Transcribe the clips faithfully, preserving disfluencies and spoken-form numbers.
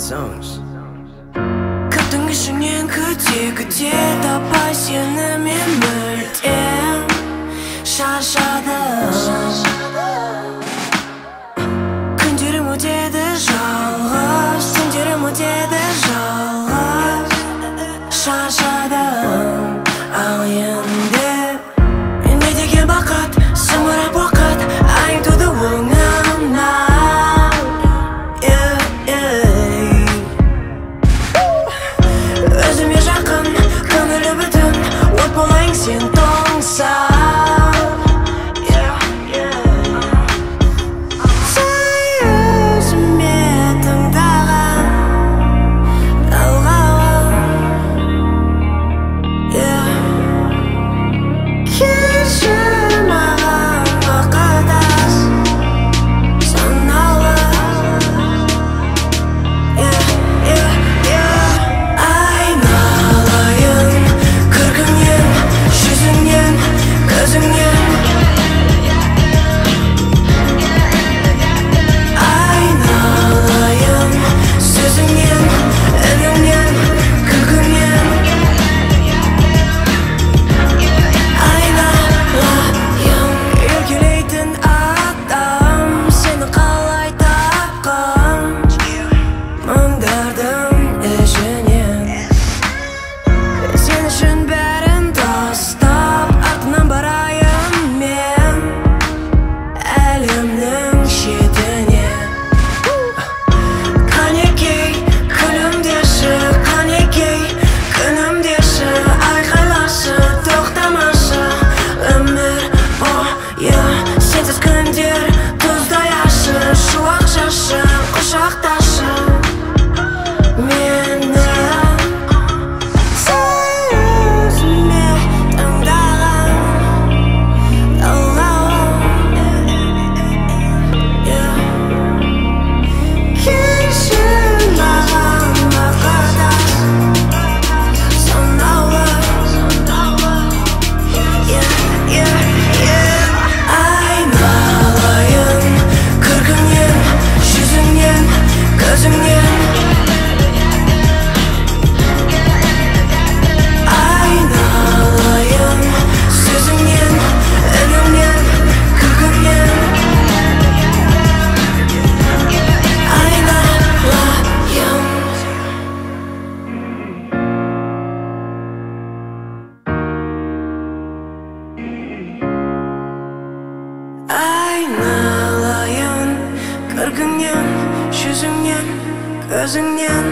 songs. 같은 기준엔 그때 그때다 발시는 맴을 땐 샤샤다 큰지를 못해 déjà 승질을 못해 déjà 샤샤다 아연데 내 되게 바깥 스물한 바깥 I'm to the world now now yeah yeah өзіме жақын көңілі бүтін от болайын сен тоңса айналайын кіргіңнен жүзіңнен көзіңнен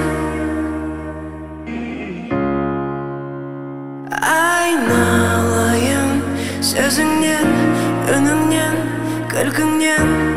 айналайын сөзіңнен үніңнен күлкіңнен